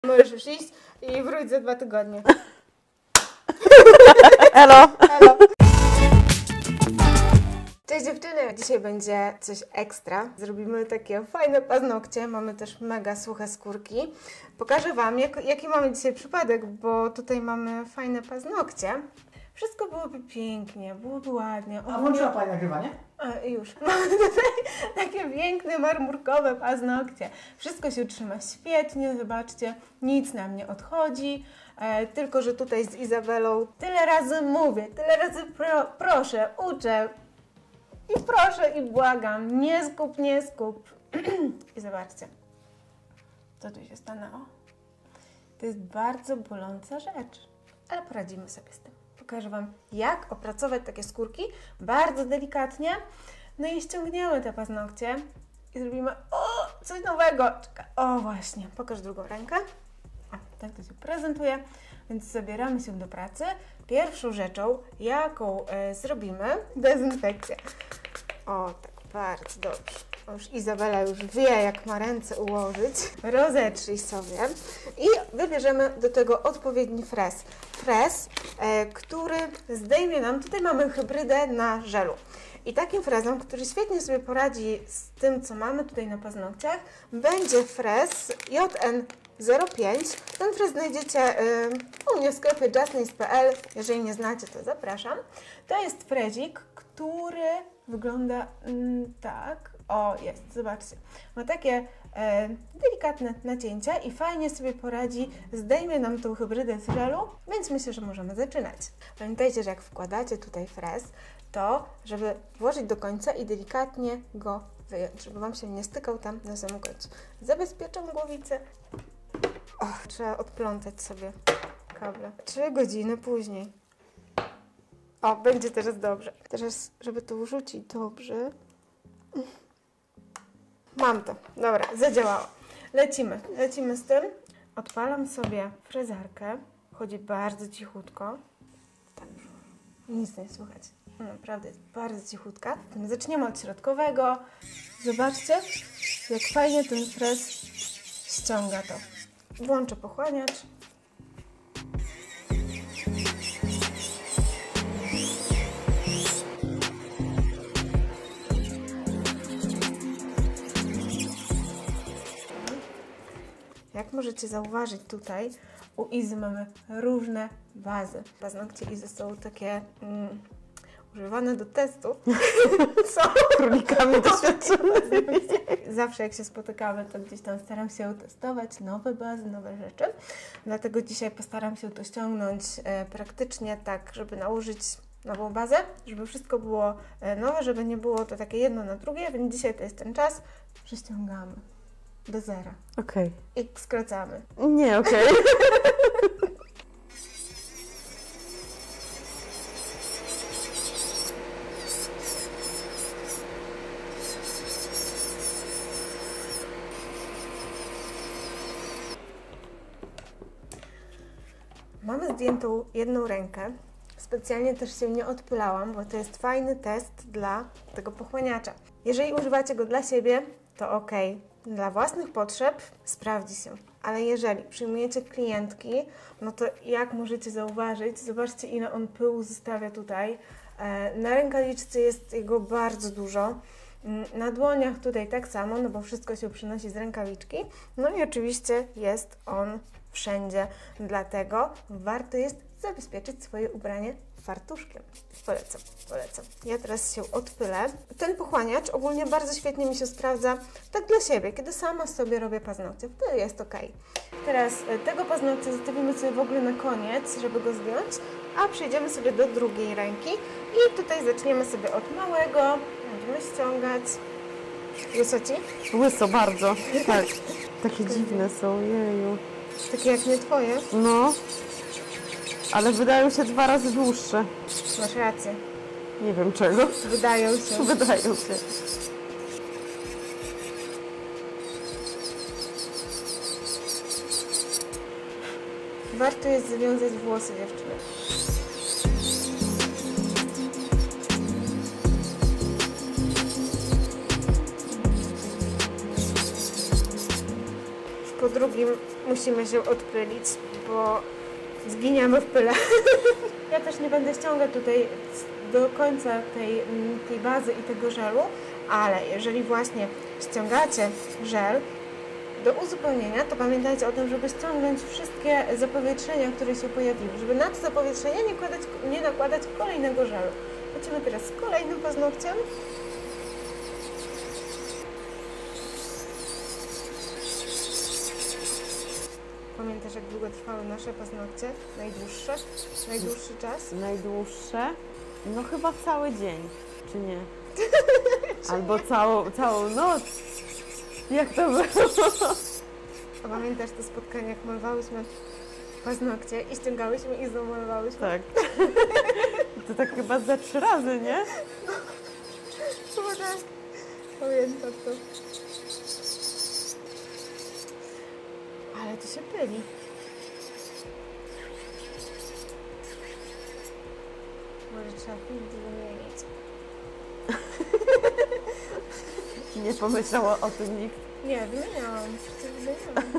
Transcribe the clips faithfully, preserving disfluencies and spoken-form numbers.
Możesz już iść i wróć za dwa tygodnie. Elo! Elo. Cześć dziewczyny! Dzisiaj będzie coś ekstra. Zrobimy takie fajne paznokcie. Mamy też mega suche skórki. Pokażę Wam, jak, jaki mamy dzisiaj przypadek, bo tutaj mamy fajne paznokcie. Wszystko byłoby pięknie, byłoby ładnie. A włączyła Pani nagrywanie? A, już. Mamy tutaj takie piękne, marmurkowe paznokcie. Wszystko się trzyma świetnie, zobaczcie, nic nam nie odchodzi. E, tylko, że tutaj z Izabelą tyle razy mówię, tyle razy pro, proszę, uczę. I proszę i błagam, nie skup, nie skup. I zobaczcie, co tu się stanęło. To jest bardzo boląca rzecz, ale poradzimy sobie z tym. Pokażę Wam, jak opracować takie skórki bardzo delikatnie. No i ściągniemy te paznokcie i zrobimy o, coś nowego. Czekaj. O właśnie, pokaż drugą rękę. O, tak to się prezentuje. Więc zabieramy się do pracy. Pierwszą rzeczą, jaką e, zrobimy, dezynfekcja. O, tak bardzo dobrze. O, już Izabela już wie, jak ma ręce ułożyć. Rozetrzyj sobie i wybierzemy do tego odpowiedni frez. Frez, e, który zdejmie nam, tutaj mamy hybrydę na żelu. I takim frezem, który świetnie sobie poradzi z tym, co mamy tutaj na paznokciach, będzie frez J N zero pięć. Ten frez znajdziecie y, u mnie w sklepie just nails kropka p l. Jeżeli nie znacie, to zapraszam. To jest frezik, który wygląda mm, tak. O, jest, zobaczcie. Ma takie e, delikatne nacięcia i fajnie sobie poradzi, zdejmie nam tą hybrydę z żelu, więc myślę, że możemy zaczynać. Pamiętajcie, że jak wkładacie tutaj frez, to żeby włożyć do końca i delikatnie go wyjąć, żeby Wam się nie stykał tam na samym końcu. Zabezpieczam głowicę. O, trzeba odplątać sobie kable. Trzy godziny później. O, będzie teraz dobrze. Teraz, żeby to wrzucić dobrze. Mam to. Dobra, zadziałało. Lecimy. Lecimy z tym. Odpalam sobie frezarkę. Chodzi bardzo cichutko. Tak. Nic nie słychać. Naprawdę jest bardzo cichutka. Zaczniemy od środkowego. Zobaczcie, jak fajnie ten frez ściąga to. Włączę pochłaniacz. Jak możecie zauważyć, tutaj u Izy mamy różne bazy. Paznokcie Izy są takie mm, używane do testu. Co? Królikami doświadczonymi. Zawsze jak się spotykamy, to gdzieś tam staram się testować nowe bazy, nowe rzeczy. Dlatego dzisiaj postaram się to ściągnąć e, praktycznie tak, żeby nałożyć nową bazę, żeby wszystko było e, nowe, żeby nie było to takie jedno na drugie, więc dzisiaj to jest ten czas, że ściągamy do zera. Okej. I skracamy. Nie, okej. Mamy zdjętą jedną rękę. Specjalnie też się nie odpylałam, bo to jest fajny test dla tego pochłaniacza. Jeżeli używacie go dla siebie, to ok. Dla własnych potrzeb sprawdzi się. Ale jeżeli przyjmujecie klientki, no to jak możecie zauważyć, zobaczcie, ile on pyłu zostawia tutaj. Na rękawiczce jest jego bardzo dużo. Na dłoniach tutaj tak samo, no bo wszystko się przynosi z rękawiczki. No i oczywiście jest on wszędzie, dlatego warto jest zabezpieczyć swoje ubranie fartuszkiem. Polecam, polecam. Ja teraz się odpylę. Ten pochłaniacz ogólnie bardzo świetnie mi się sprawdza tak dla siebie, kiedy sama sobie robię paznokcie, wtedy jest ok. Teraz tego paznokcia zostawimy sobie w ogóle na koniec, żeby go zdjąć, a przejdziemy sobie do drugiej ręki i tutaj zaczniemy sobie od małego, będziemy ściągać. Łyso Ci? Łyso bardzo. Tak. Takie dziwne są, jeju. Takie jak nie Twoje? No. Ale wydają się dwa razy dłuższe. Masz rację. Nie wiem czego. Wydają się. Wydają się. Warto jest związać włosy, dziewczyny. Po drugim musimy się odpylić, bo zginiemy w pyle. Ja też nie będę ściągać tutaj do końca tej, tej bazy i tego żelu, ale jeżeli właśnie ściągacie żel do uzupełnienia, to pamiętajcie o tym, żeby ściągnąć wszystkie zapowietrzenia, które się pojawiły, żeby na to zapowietrzenia nie, kładać, nie nakładać kolejnego żelu. Lecimy teraz z kolejnym paznokciem. Pamiętasz, jak długo trwały nasze paznokcie? Najdłuższe? Najdłuższy czas? Najdłuższe? No chyba cały dzień, czy nie? Albo całą, całą noc. Jak to było? A pamiętasz to spotkanie, jak malowałyśmy paznokcie i ściągałyśmy i znowu malowałyśmy? Tak. To tak chyba za trzy razy, nie? Chyba tak. Pamiętam to. Ale to się pyli. Może trzeba filtr wymienić. Nie pomyślała o tym nikt. Nie, wymieniałam. Przecież wymieniałam.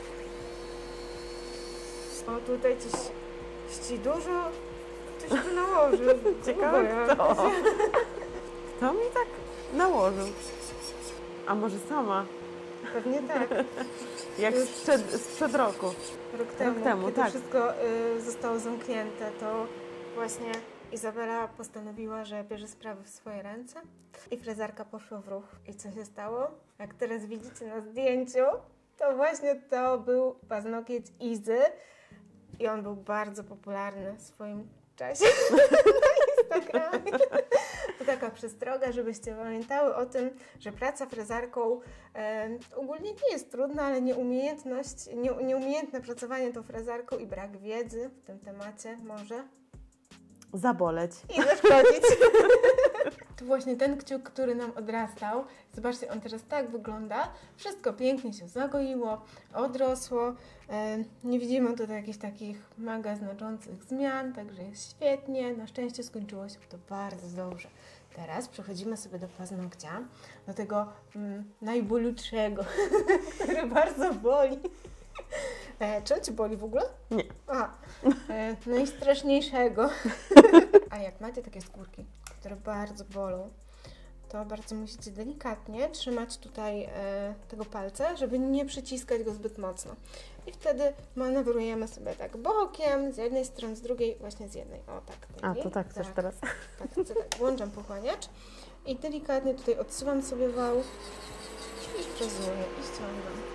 O, tutaj coś ści dużo. Coś tu nałoży. Ciekawe kto. Kto mi tak nałożył? A może sama? Pewnie tak. Jak sprzed, sprzed roku. Rok temu, Rok temu kiedy tak. wszystko y, zostało zamknięte, to właśnie Izabela postanowiła, że bierze sprawy w swoje ręce i frezarka poszła w ruch. I co się stało? Jak teraz widzicie na zdjęciu, to właśnie to był paznokieć Izy i on był bardzo popularny w swoim czasie na Instagramie. To taka przestroga, żebyście pamiętały o tym, że praca frezarką e, ogólnie nie jest trudna, ale nieumiejętność, nie, nieumiejętne pracowanie tą frezarką i brak wiedzy w tym temacie może Zaboleć. i zaszkodzić. To właśnie ten kciuk, który nam odrastał. Zobaczcie, on teraz tak wygląda. Wszystko pięknie się zagoiło, odrosło. E, nie widzimy tutaj jakichś takich mega znaczących zmian, także jest świetnie. Na szczęście skończyło się to bardzo dobrze. Teraz przechodzimy sobie do paznokcia, do tego mm, najbolutszego, który bardzo boli. E, czy on Cię boli w ogóle? Nie. Aha, e, najstraszniejszego. A jak macie takie skórki, które bardzo bolą, to bardzo musicie delikatnie trzymać tutaj e, tego palca, żeby nie przyciskać go zbyt mocno. I wtedy manewrujemy sobie tak bokiem, z jednej strony, z drugiej, właśnie z jednej. O tak. A, to tak chcesz tak, teraz. Tak, chcę tak. Włączam pochłaniacz i delikatnie tutaj odsuwam sobie wał i frezuję i ściągam.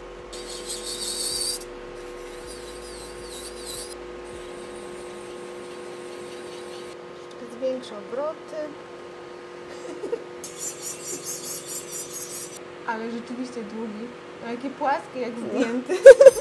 Większe obroty. Ale rzeczywiście długi. A jakie płaskie, jak zdjęty.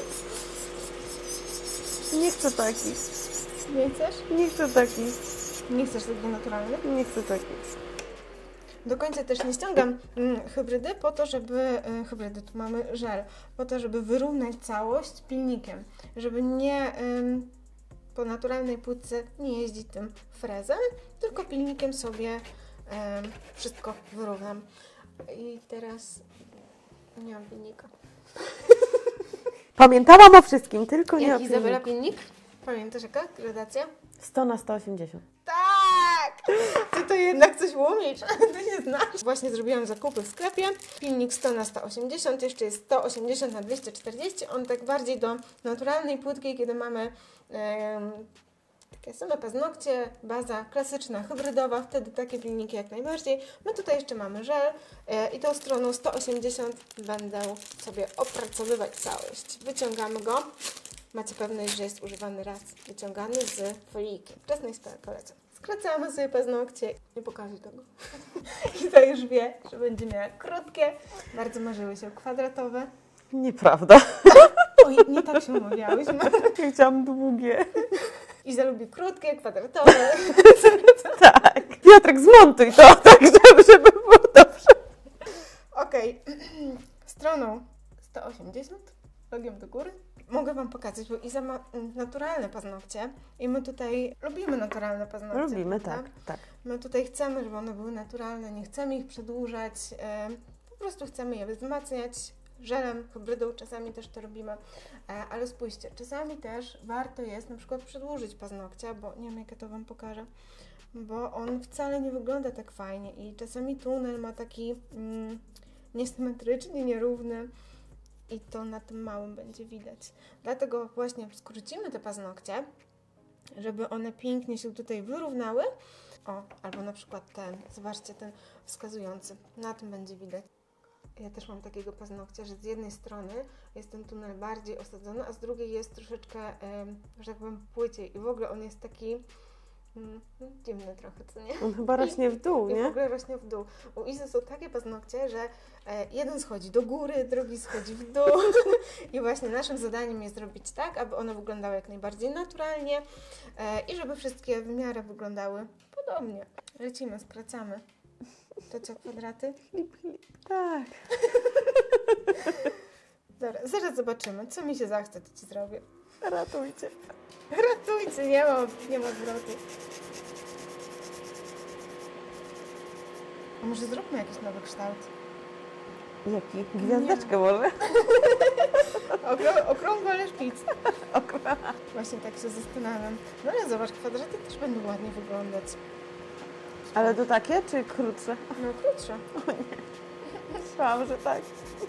Nie chcę taki. Nie chcesz? Nie chcę taki. Nie chcesz taki naturalny? Nie chcę taki. Do końca też nie ściągam mm, hybrydy po to, żeby... Y, hybrydy, tu mamy żel. Po to, żeby wyrównać całość pilnikiem. Żeby nie... Y, po naturalnej płytce nie jeździć tym frezem, tylko pilnikiem sobie y, wszystko wyrównam. I teraz nie mam pilnika. Pamiętałam o wszystkim, tylko nie Jak o Izabela pilniku. pilnik? Pamiętasz jaka gradacja? sto na sto osiemdziesiąt. Tak! Ty to jednak coś umiesz, ty nie znasz. Właśnie zrobiłam zakupy w sklepie. Pilnik sto na sto osiemdziesiąt, jeszcze jest sto osiemdziesiąt na dwieście czterdzieści. On tak bardziej do naturalnej płytkiej, kiedy mamy e, takie same paznokcie, baza klasyczna, hybrydowa, wtedy takie pilniki jak najbardziej. My tutaj jeszcze mamy żel e, i tą stroną sto osiemdziesiąt będę sobie opracowywać całość. Wyciągamy go. Macie pewność, że jest używany raz, wyciągany z foliki. Czas na kolece. Skracamy sobie paznokcie. Nie pokażę tego. I to już wie, że będzie miała krótkie. Bardzo marzyły się kwadratowe. Nieprawda. Oj, nie tak się umawiałyśmy. Ja chciałam długie. Iza lubi krótkie, kwadratowe. Tak. Piotrek, zmontuj to, tak żeby, żeby było dobrze. Okej. Okay. Stroną sto osiemdziesiąt. Rogiem do góry. Mogę Wam pokazać, bo Iza ma naturalne paznokcie i my tutaj lubimy naturalne paznokcie. Lubimy, prawda? tak, tak. My tutaj chcemy, żeby one były naturalne, nie chcemy ich przedłużać, e, po prostu chcemy je wzmacniać żelem, hybrydą, czasami też to robimy, ale spójrzcie, czasami też warto jest na przykład przedłużyć paznokcia, bo nie wiem, jak ja to Wam pokażę, bo on wcale nie wygląda tak fajnie i czasami tunel ma taki mm, niesymetryczny, nierówny i to na tym małym będzie widać. Dlatego właśnie skrócimy te paznokcie, żeby one pięknie się tutaj wyrównały. O, albo na przykład ten, zobaczcie, ten wskazujący, na tym będzie widać. Ja też mam takiego paznokcia, że z jednej strony jest ten tunel bardziej osadzony, a z drugiej jest troszeczkę, że tak powiem, płyciej. I w ogóle on jest taki mm, dziwny trochę, co nie? On chyba rośnie w dół, I, nie? I w ogóle rośnie w dół. U Izy są takie paznokcie, że e, jeden schodzi do góry, drugi schodzi w dół. I właśnie naszym zadaniem jest zrobić tak, aby one wyglądały jak najbardziej naturalnie e, i żeby wszystkie w miarę wyglądały podobnie. Lecimy, skracamy. To co, kwadraty? Tak. Dobra, zaraz zobaczymy, co mi się zachce, to Ci zrobię. Ratujcie. Ratujcie, nie ma, nie ma zwrotu. A może zróbmy jakiś nowy kształt? Jaki? Gwiazdeczkę może? Okrą okrągły, ale szpic. Okrągły. Właśnie tak się zastanawiam. No ale zobacz, kwadraty też będą ładnie wyglądać. Ale to takie, czy krótsze? No krótsze. O nie. Myślałam, że tak.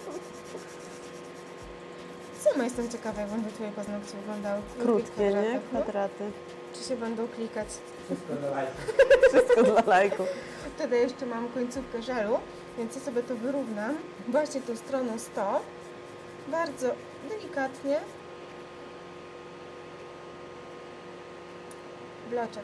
Sama jestem ciekawa, jak będą Twoje paznokcie wyglądały. w Krótkie, nie? no? Kwadraty. Czy się będą klikać? Wszystko dla lajków. Wszystko dla lajków. Tutaj jeszcze mam końcówkę żelu, więc ja sobie to wyrównam. Właśnie tą stroną sto. Bardzo delikatnie. Bloczek.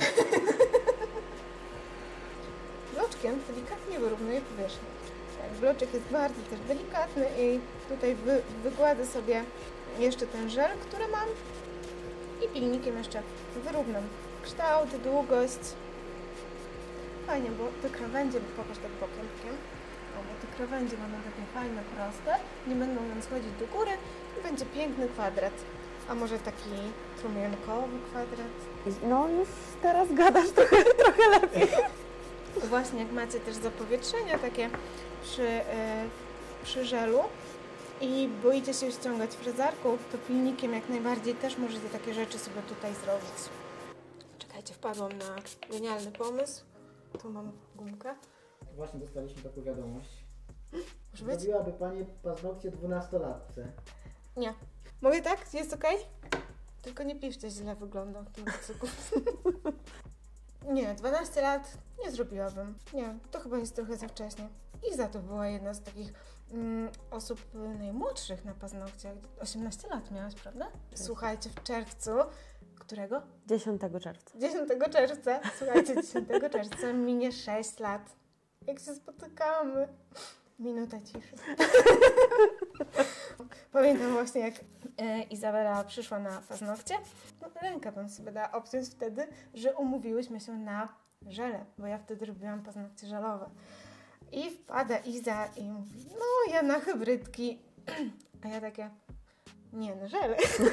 Bloczkiem delikatnie wyrównuję powierzchnię. Tak, bloczek jest bardzo też delikatny i tutaj wy, wykładę sobie jeszcze ten żel, który mam i pilnikiem jeszcze wyrównam kształt, długość. Fajnie, bo te krawędzie, bo pokaż tak bokiem, bokiem. O, bo te krawędzie będą takie fajne, proste, nie będą nam schodzić do góry i będzie piękny kwadrat. A może taki trumienkowy kwadrat? No już teraz gadasz trochę, trochę lepiej. Właśnie jak macie też zapowietrzenia takie przy, yy, przy żelu i boicie się ściągać frezarką, to pilnikiem jak najbardziej też możecie takie rzeczy sobie tutaj zrobić. Czekajcie, wpadłam na genialny pomysł. Tu mam gumkę. Właśnie dostaliśmy taką wiadomość. Może być? Zrobiłaby Pani paznokcie dwunastolatce. Nie. Mogę tak? Jest ok? Tylko nie piszcie, źle wygląda w tym kucyku. Nie, dwanaście lat nie zrobiłabym. Nie, to chyba jest trochę za wcześnie. Iza to była jedna z takich mm, osób najmłodszych na paznokciach. osiemnaście lat miałaś, prawda? Słuchajcie, w czerwcu, którego? dziesiątego czerwca. dziesiątego czerwca, słuchajcie, dziesiątego czerwca minie sześć lat. Jak się spotykamy. Minuta ciszy. Pamiętam właśnie, jak e, Izabela przyszła na paznokcie. No, rękę bym sobie dała obciąć wtedy, że umówiłyśmy się na żele, bo ja wtedy robiłam paznokcie żelowe. I wpada Iza i mówi, no ja na hybrydki. A ja takie, nie, na żele.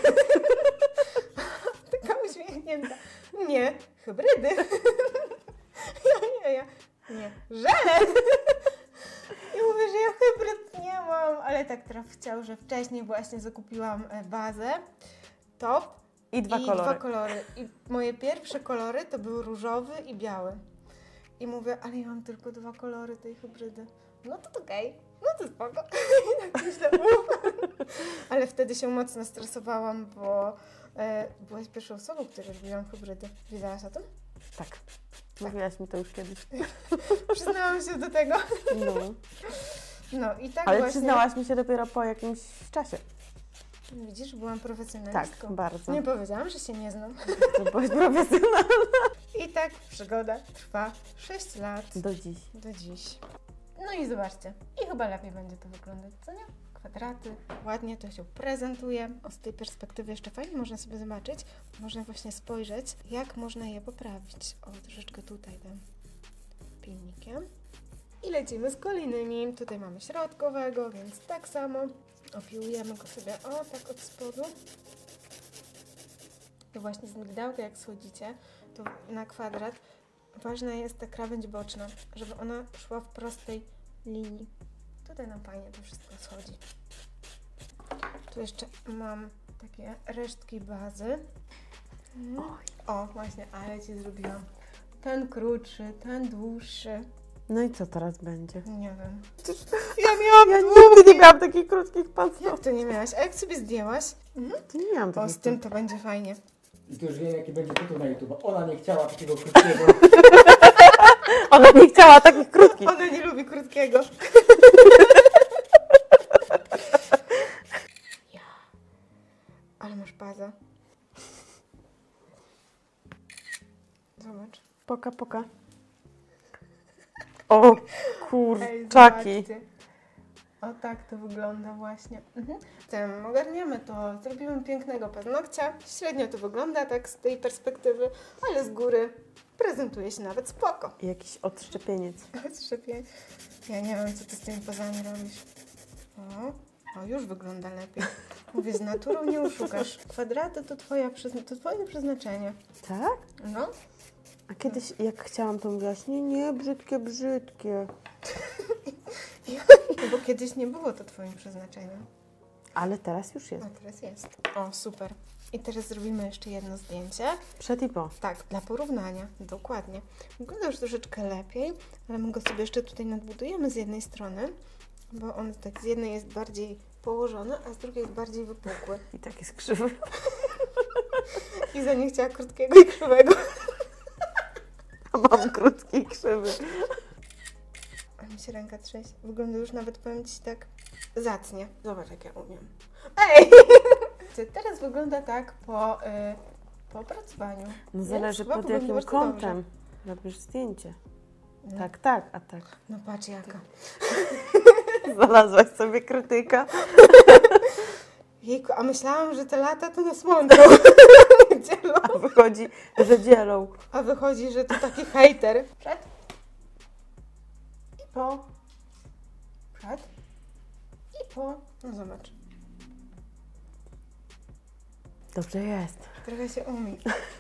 Taka uśmiechnięta. Nie, hybrydy. ja, ja, ja. Nie, żele. I mówię, że ja hybryd nie mam, ale tak traf chciał, że wcześniej właśnie zakupiłam bazę, top I dwa i kolory. dwa kolory. I moje pierwsze kolory to były różowy i biały. I mówię, ale ja mam tylko dwa kolory tej hybrydy. No to okej, okay. No to spoko. I tak myślę, ale wtedy się mocno stresowałam, bo e, byłaś pierwszą osobą, która robiłam hybrydy. Wiedziałaś o tym? Tak. Mówiłaś mi to już kiedyś. Przyznałam się do tego. No. No i tak Ale właśnie... przyznałaś mi się dopiero po jakimś czasie. Widzisz, byłam profesjonalistką. Tak, bardzo. Nie powiedziałam, że się nie znam. To byłaś profesjonalna. I tak przygoda trwa sześć lat. Do dziś. Do dziś. No i zobaczcie. I chyba lepiej będzie to wyglądać, co nie? Kwadraty. Ładnie to się prezentuje. O, z tej perspektywy jeszcze fajnie można sobie zobaczyć. Można właśnie spojrzeć, jak można je poprawić. O, troszeczkę tutaj tym pilnikiem. I lecimy z kolejnymi. Tutaj mamy środkowego, więc tak samo. Opiłujemy go sobie, o, tak od spodu. I właśnie z migdałka, jak schodzicie, to na kwadrat ważna jest ta krawędź boczna, żeby ona szła w prostej linii. Tutaj nam fajnie to wszystko schodzi. Tu jeszcze mam takie resztki bazy. Mm. O, właśnie, ale Ci zrobiłam. Ten krótszy, ten dłuższy. No i co teraz będzie? Nie wiem. Ja miałam Ja długi. nigdy nie miałam takich krótkich paznokci. Jak to nie miałaś? A jak sobie zdjęłaś? Mhm. To nie miałam O, takich z tym to będzie fajnie. I tu już wiem, jaki będzie tytuł na YouTube. Ona nie chciała takiego krótkiego. Ona nie chciała takich krótkich. Ona nie lubi krótkiego. Ja. Ale masz bazę. Zobacz. Poka, poka. O Ej, kurczaki. zobaczcie. O tak to wygląda właśnie. Mhm. Tym ogarniamy to, zrobimy pięknego paznokcia. Średnio to wygląda tak z tej perspektywy, ale z góry prezentuje się nawet spoko. Jakiś odszczepieniec. Odszczepię. Ja nie wiem, co ty z tymi pazami robisz. O, o, już wygląda lepiej. Mówię, z naturą nie oszukasz. Kwadraty to, twoja, przyzna- to twoje przeznaczenie. Tak? No. A kiedyś jak chciałam, to mówiłaś, nie, nie, brzydkie, brzydkie. No bo kiedyś nie było to twoim przeznaczeniem. Ale teraz już jest. A teraz jest. O, super. I teraz zrobimy jeszcze jedno zdjęcie. Przed i po. Tak, dla porównania. Dokładnie. Wygląda już troszeczkę lepiej, ale my go sobie jeszcze tutaj nadbudujemy z jednej strony, bo on tak z jednej jest bardziej położony, a z drugiej jest bardziej wypukły. I taki skrzywy. Iza nie chciała krótkiego i krzywego. A mam krótki i krzywy. A mi się ręka trzęsie. Wygląda już nawet, powiem Ci, tak zacnie. Zobacz, jak ja umiem. Ej! Teraz wygląda tak po, y, po opracowaniu. No Więc zależy chyba pod powinno jakim być to kątem robisz zdjęcie. No. Tak, tak, a tak. No patrz jaka. Znalazłaś sobie krytyka. Jejku, a myślałam, że te lata to nas łączą. Dzielą. A wychodzi, że dzielą. A wychodzi, że to taki hejter. Przed. I po. Przed. I po. No zobacz. Dobrze jest. Trochę się umie.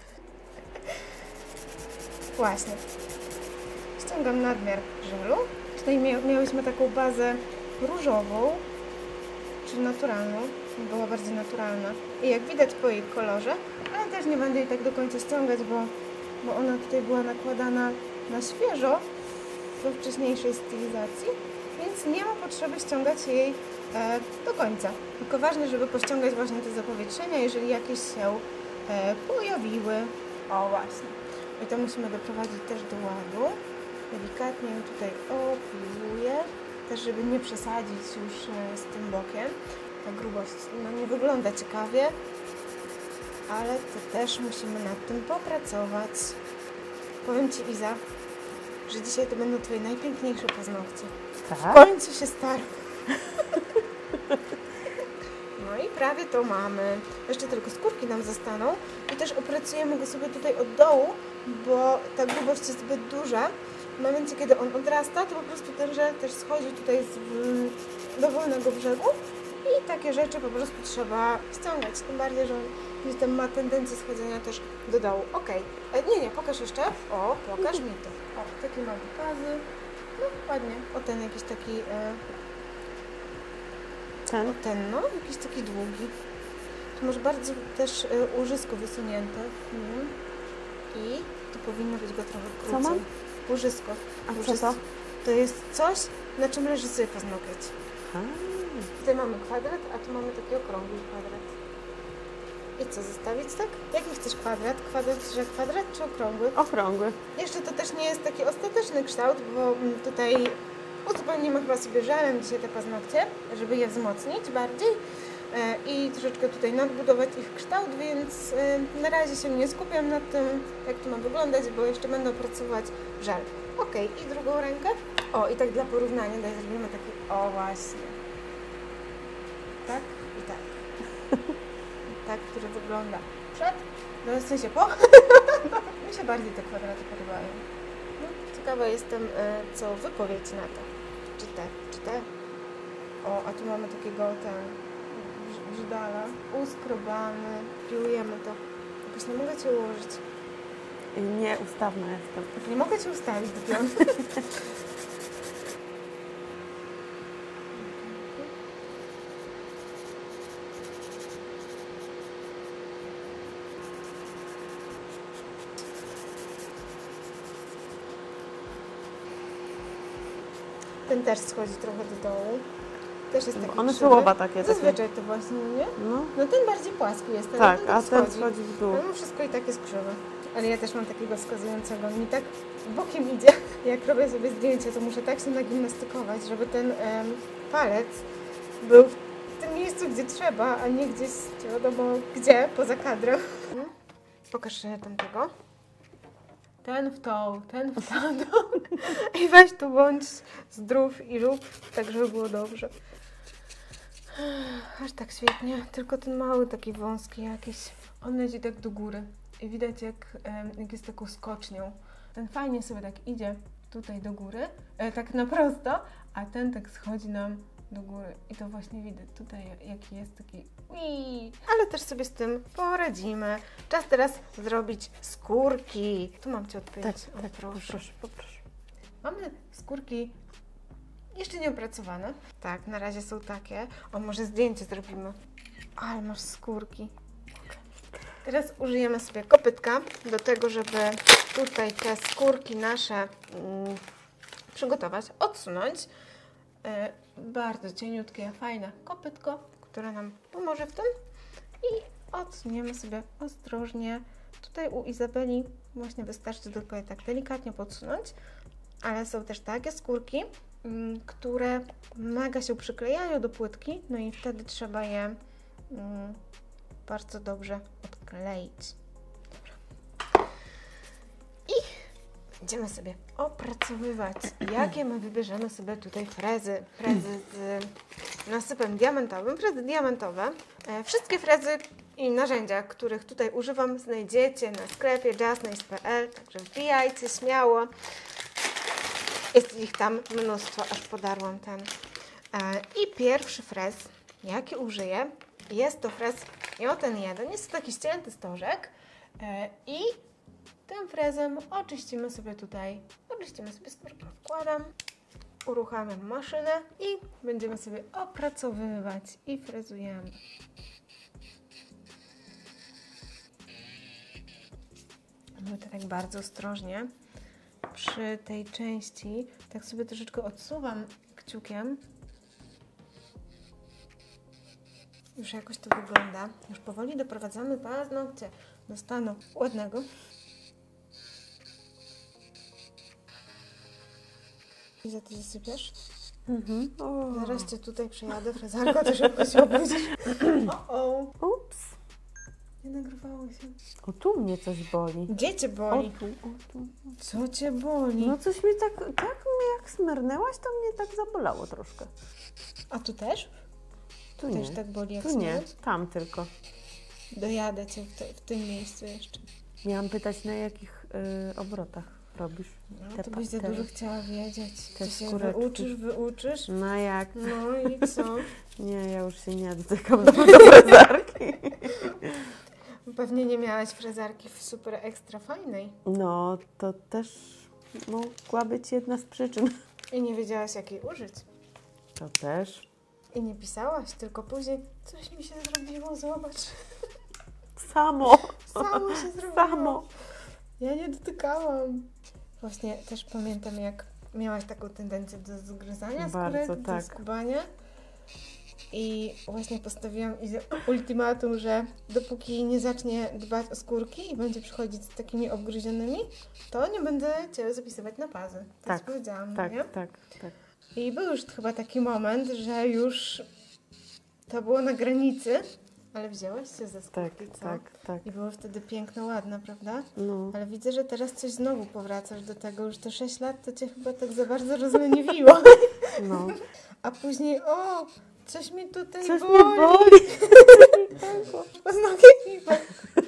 Właśnie. Ściągam nadmiar żelu. Tutaj mia miałyśmy taką bazę różową, czy naturalną. Była bardziej naturalna. I jak widać po jej kolorze, ale też nie będę jej tak do końca ściągać, bo, bo ona tutaj była nakładana na świeżo we wcześniejszej stylizacji, więc nie ma potrzeby ściągać jej e, do końca. Tylko ważne, żeby pościągać właśnie te zapowietrzenia, jeżeli jakieś się e, pojawiły. O właśnie. I to musimy doprowadzić też do ładu. Delikatnie ją tutaj opiluję, też żeby nie przesadzić już e, z tym bokiem. Ta grubość no, nie wygląda ciekawie, ale to też musimy nad tym popracować. Powiem Ci, Iza, że dzisiaj to będą Twoje najpiękniejsze paznokcie. W Tak? końcu się staram. No i prawie to mamy. Jeszcze tylko skórki nam zostaną i też opracujemy go sobie tutaj od dołu, bo ta grubość jest zbyt duża. W momencie, kiedy on odrasta, to po prostu ten żel też schodzi tutaj z w, dowolnego brzegu i takie rzeczy po prostu trzeba ściągać. Tym bardziej, że on gdzieś tam ma tendencję schodzenia też do dołu. Ok, e, nie, nie, pokaż jeszcze. O, pokaż mi to. O, takie małe pazy. No, ładnie. O, ten jakiś taki... E, Ten? ten, no, jakiś taki długi. Tu masz bardzo też y, łożysko wysunięte w nim i to powinno być go trochę krócej. Co mam? Łożysko. A co Łożysko. to? To jest coś, na czym leży sobie paznokieć. A, Tutaj mamy kwadrat, a tu mamy taki okrągły kwadrat. I co, zostawić tak? Jaki chcesz kwadrat? Kwadrat, że kwadrat czy okrągły? okrągły. Jeszcze to też nie jest taki ostateczny kształt, bo mm, tutaj uzupełnimy chyba sobie żelem dzisiaj te paznokcie, żeby je wzmocnić bardziej e, i troszeczkę tutaj nadbudować ich kształt, więc e, na razie się nie skupiam nad tym, jak to ma wyglądać, bo jeszcze będę opracować żel. Ok, i drugą rękę. O, i tak dla porównania daj zrobimy taki, o właśnie. Tak i tak. Tak, który wygląda przed, no w sensie po. Mi się bardziej te kwadraty podobają. No, ciekawa jestem, co wy powiecie na to. Czy te, czy te? O, a tu mamy takiego ten brzydala. Uskrobany. Piłujemy to. Jakoś nie mogę Cię ułożyć. Nieustawna jestem. Nie mogę Cię ustawić do pionu. Ten też schodzi trochę do dołu. Też jest taki One krzywy. są oba takie. takie. Zazwyczaj to właśnie, nie? No, No ten bardziej płaski jest, ten, tak, ten a ten schodzi. schodzi w dół. No wszystko i tak jest krzywe. Ale ja też mam takiego wskazującego. Mi tak bokiem idzie. Jak robię sobie zdjęcie, to muszę tak się nagimnastykować, żeby ten em, palec był w tym miejscu, gdzie trzeba, a nie gdzieś nie wiadomo gdzie, poza kadrem. Pokaż się tamtego. Ten w tą, ten w tamtą. I weź tu bądź zdrów i rób, tak żeby było dobrze. Aż tak świetnie, tylko ten mały taki wąski jakiś. On leci tak do góry i widać jak, em, jak jest taką skocznią. Ten fajnie sobie tak idzie tutaj do góry, e, tak na prosto, a ten tak schodzi nam do góry. I to właśnie widać tutaj jaki jest taki ui. Ale też sobie z tym poradzimy. Czas teraz zrobić skórki. Tu mam Ci odpowiedzieć. Tak, O, tak, proszę. poproszę, poproszę. Mamy skórki jeszcze nie opracowane. Tak, na razie są takie. O, może zdjęcie zrobimy. Ale masz skórki. Teraz użyjemy sobie kopytka do tego, żeby tutaj te skórki nasze mm, przygotować, odsunąć. E, bardzo cieniutkie, fajne kopytko, które nam pomoże w tym. I odsuniemy sobie ostrożnie. Tutaj u Izabeli właśnie wystarczy tylko je tak delikatnie podsunąć, ale są też takie skórki, mm, które mega się przyklejają do płytki, no i wtedy trzeba je mm, bardzo dobrze odkleić. Dobra. I będziemy sobie opracowywać, jakie my wybierzemy sobie tutaj frezy. Frezy z nasypem diamentowym. Frezy diamentowe. E, wszystkie frezy i narzędzia, których tutaj używam, znajdziecie na sklepie justnice kropka p l, także wbijajcie śmiało. Jest ich tam mnóstwo, aż podarłam ten. E, I pierwszy frez, jaki użyję, jest to frez o ten jeden. Jest to taki ścięty stożek e, i tym frezem oczyścimy sobie tutaj, oczyścimy sobie skórki. Wkładam, uruchamiam maszynę i będziemy sobie opracowywać i frezujemy. Robimy to tak bardzo ostrożnie. Przy tej części tak sobie troszeczkę odsuwam kciukiem. Już jakoś to wygląda. Już powoli doprowadzamy paznokcie do stanu ładnego. I za to zasypiasz? Mhm. Zaraz Cię tutaj przejadę frezarką, to szybko się obudzisz. O, o. Ups. Nie nagrywało się. O, tu mnie coś boli. Gdzie Cię O boli? tu, o tu. Co Cię boli? No coś mi tak, tak mnie jak smyrnęłaś, to mnie tak zabolało troszkę. A tu też? Tu Też nie, tak boli jak tu nie, smród? tam tylko. Dojadę Cię w, te, w tym miejscu jeszcze. Miałam pytać, na jakich y, obrotach robisz No, te to byś za te- dużo chciała wiedzieć. te Ty się skóreczki. wyuczysz, wyuczysz. Na jak? No i co? Nie, ja już się nie dotykam do, do frezarki. Pewnie nie miałaś frezarki w super ekstra fajnej. No, to też mogła być jedna z przyczyn. I nie wiedziałaś, jak jej użyć. To też. I nie pisałaś, tylko później coś mi się zrobiło, zobacz. Samo. Samo się zrobiło. Samo. Ja nie dotykałam. Właśnie też pamiętam, jak miałaś taką tendencję do zgryzania Bardzo, skórek, do tak. skubania. I właśnie postawiłam Izie ultimatum, że dopóki nie zacznie dbać o skórki i będzie przychodzić z takimi obgryzionymi, to nie będę Cię zapisywać na pazy. Tak, Tak, powiedziałam, Tak, nie? tak, tak. I był już chyba taki moment, że już to było na granicy, ale wzięłaś się ze Tak, skórki, co? tak, tak. I było wtedy piękne, ładne, prawda? No. Ale widzę, że teraz coś znowu powracasz do tego. Już te sześć lat to Cię chyba tak za bardzo rozleniwiło. No. A później, o, coś mi tutaj Coś boli. mnie boli. Paznokcie mi boli.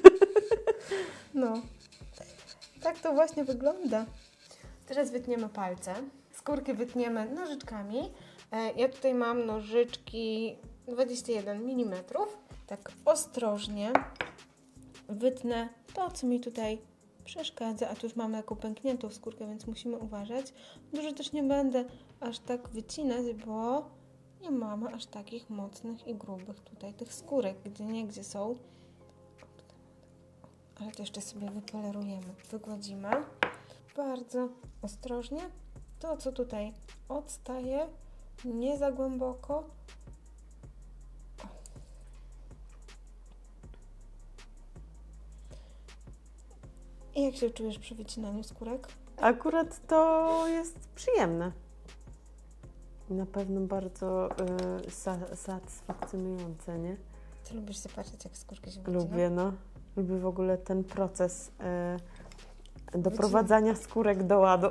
No. Tak to właśnie wygląda. Teraz wytniemy palce. Skórki wytniemy nożyczkami. E, Ja tutaj mam nożyczki dwadzieścia jeden milimetrów. Tak ostrożnie wytnę to, co mi tutaj przeszkadza. A tu już mamy taką pękniętą skórkę, więc musimy uważać. Dużo też nie będę aż tak wycinać, bo nie mamy aż takich mocnych i grubych tutaj tych skórek, gdzie niegdzie są. Ale to jeszcze sobie wypolerujemy, wygładzimy. Bardzo ostrożnie to, co tutaj odstaje, nie za głęboko. O. I jak się czujesz przy wycinaniu skórek? Akurat to jest przyjemne. Na pewno bardzo y, sa satysfakcjonujące, nie? Ty lubisz się patrzeć, jak skórki się wycina? Lubię, no. Lubię w ogóle ten proces y, doprowadzania skórek do ładu.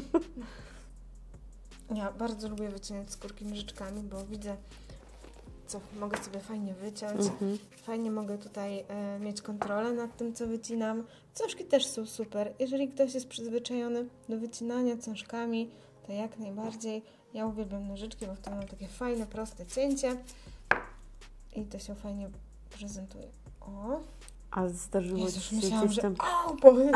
Ja bardzo lubię wycinać skórki nożyczkami, bo widzę, co mogę sobie fajnie wyciąć. Mhm. Fajnie mogę tutaj e, mieć kontrolę nad tym, co wycinam. Cążki też są super. Jeżeli ktoś jest przyzwyczajony do wycinania cążkami, to jak najbardziej. Ja uwielbiam nożyczki, bo wtedy mam takie fajne, proste cięcie i to się fajnie prezentuje. O! A zdarzyło Jezus, Ci się myślałam, gdzieś że... tam... O, powiedz!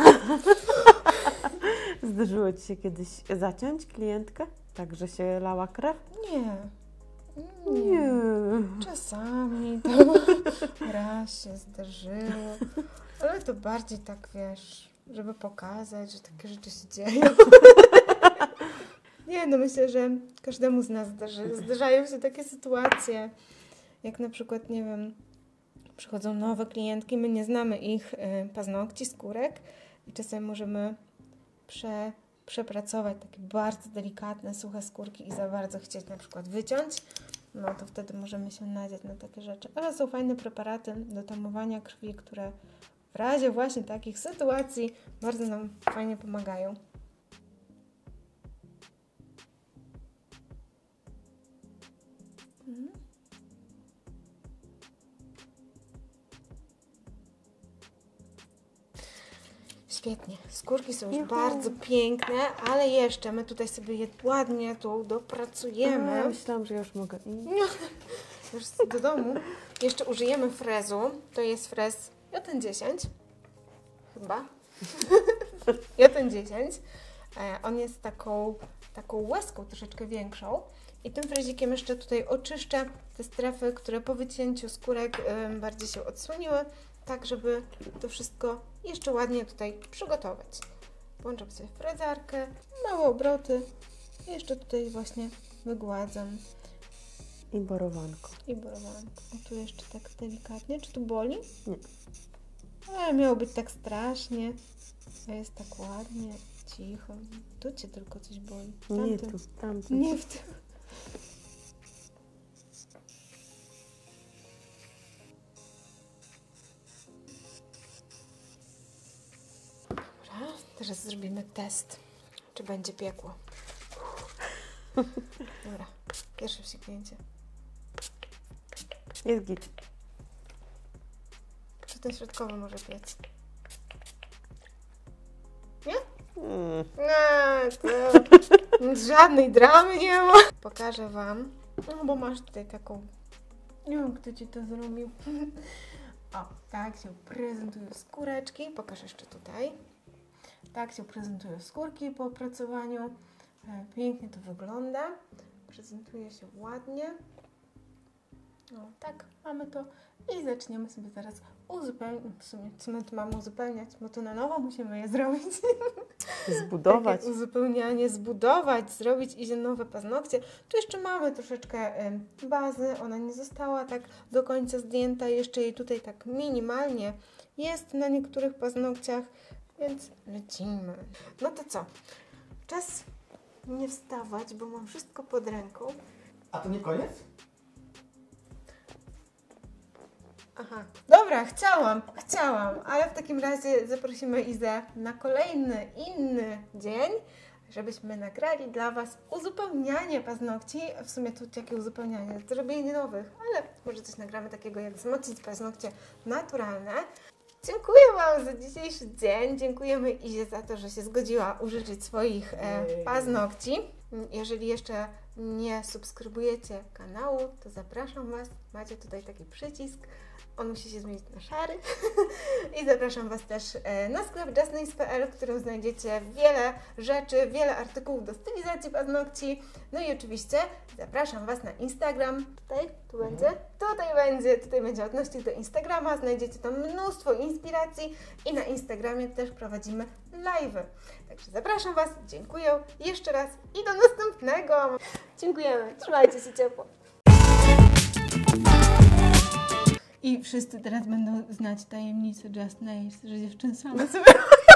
Zdarzyło Ci się kiedyś zaciąć klientkę? Tak, że się lała krew? Nie. Nie. Czasami to raz się zdarzyło, ale to bardziej tak, wiesz, żeby pokazać, że takie rzeczy się dzieją. Nie, no myślę, że każdemu z nas zdarzy, zdarzają się takie sytuacje, jak na przykład, nie wiem, przychodzą nowe klientki, my nie znamy ich y, paznokci, skórek i czasem możemy prze, przepracować takie bardzo delikatne, suche skórki i za bardzo chcieć na przykład wyciąć, no to wtedy możemy się nadziać na takie rzeczy. Ale są fajne preparaty do tamowania krwi, które w razie właśnie takich sytuacji bardzo nam fajnie pomagają. Mhm. Świetnie. Skórki są już Juhu. bardzo piękne, ale jeszcze my tutaj sobie je ładnie tu dopracujemy. A, ja myślałam, że już mogę iść. Już do domu. Jeszcze użyjemy frezu. To jest frez J N dziesięć. Chyba. J N dziesięć. E, on jest taką, taką łezką troszeczkę większą. I tym frezikiem jeszcze tutaj oczyszczę te strefy, które po wycięciu skórek y, bardziej się odsłoniły, tak żeby to wszystko jeszcze ładnie tutaj przygotować. Włączam sobie frezarkę, małe obroty. Jeszcze tutaj właśnie wygładzam. I borowanko. I borowanko. O, tu jeszcze tak delikatnie. Czy tu boli? Nie. Ale miało być tak strasznie. A jest tak ładnie, cicho. Tu Cię tylko coś boli. Nie Tamtym. tu, tamtym. Nie w tym. Dobra, teraz zrobimy test, czy będzie piekło. Dobra, pierwsze wsiknięcie. Jest git. Czy ten środkowy może piec? Mm. Nie, to żadnej dramy nie ma. Pokażę Wam, no bo masz tutaj taką, nie wiem kto Ci to zrobił. O, tak się prezentują skóreczki. Pokaż jeszcze tutaj. Tak się prezentują skórki po opracowaniu. Pięknie to wygląda. Prezentuje się ładnie. No tak, mamy to i zaczniemy sobie zaraz uzupełniać. W sumie, co my tu mamy uzupełniać? Bo to na nowo musimy je zrobić. Zbudować. Takie uzupełnianie, zbudować, zrobić i nowe paznokcie. Tu jeszcze mamy troszeczkę y, bazy. Ona nie została tak do końca zdjęta. Jeszcze jej tutaj tak minimalnie jest na niektórych paznokciach. Więc lecimy. No to co? Czas nie wstawać, bo mam wszystko pod ręką. A to nie koniec? Aha, dobra, chciałam, chciałam, ale w takim razie zaprosimy Izę na kolejny, inny dzień, żebyśmy nagrali dla Was uzupełnianie paznokci. W sumie tu jakie uzupełnianie? Zrobienie nowych, ale może coś nagramy takiego jak wzmocnić paznokcie naturalne. Dziękuję Wam za dzisiejszy dzień. Dziękujemy Izie za to, że się zgodziła użyczyć swoich e, paznokci. Jeżeli jeszcze nie subskrybujecie kanału, to zapraszam Was. Macie tutaj taki przycisk. On musi się zmienić na szary. I I zapraszam Was też e, na sklep just nails kropka p l, w którym znajdziecie wiele rzeczy, wiele artykułów do stylizacji paznokci. No i oczywiście zapraszam Was na Instagram. Tutaj, tu będzie, tutaj będzie, tutaj będzie odnośnik do Instagrama. Znajdziecie tam mnóstwo inspiracji i na Instagramie też prowadzimy live'y. Także zapraszam Was, dziękuję jeszcze raz i do następnego. Dziękujemy, trzymajcie się ciepło. I wszyscy teraz będą znać tajemnicę Just Nails, że dziewczyny same sobie...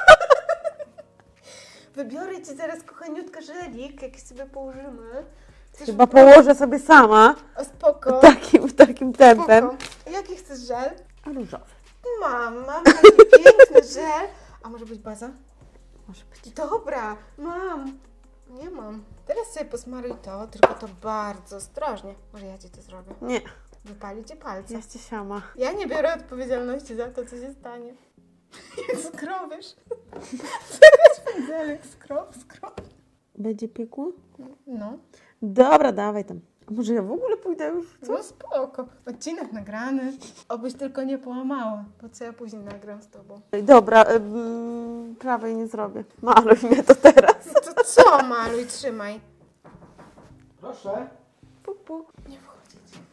Wybiorę Ci zaraz, kochaniutka, żelik, jak sobie położymy. Chcesz Chyba wybrać? położę sobie sama. O, spoko. Takim, takim tempem. Spoko. Jaki chcesz żel? Różowy. Mam, mam taki piękny żel. A może być baza? Może być. Dobra, mam. Nie mam. Teraz sobie posmaruj to, tylko to bardzo ostrożnie. Może ja Ci to zrobię. Nie, Wypali Ci palce. jeszcze siama. Ja nie biorę odpowiedzialności za to, co się stanie. Jak skrobiesz. Zaraz pędzelek, skrop, skrop. Będzie piekło? No, Dobra, dawaj tam. A może ja w ogóle pójdę już? co spoko. Odcinek nagrany. Obyś tylko nie połamała, bo co ja później nagram z Tobą. Dobra, ym, prawej nie zrobię. Maluj mnie to teraz. No to co, maluj, trzymaj. Proszę. Puk, puk. Nie wchodzić.